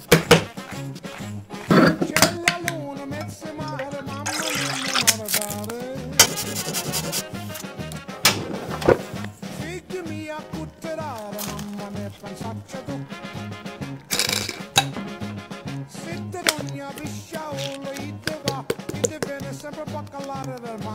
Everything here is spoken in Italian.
C'è la luna, mezzo mare, mamma mia, non guardare. Figli mia, cutterare, mamma mia, pensaccia tu. Se te ogni pisciaolo, ite va, ite viene sempre a calare del mare.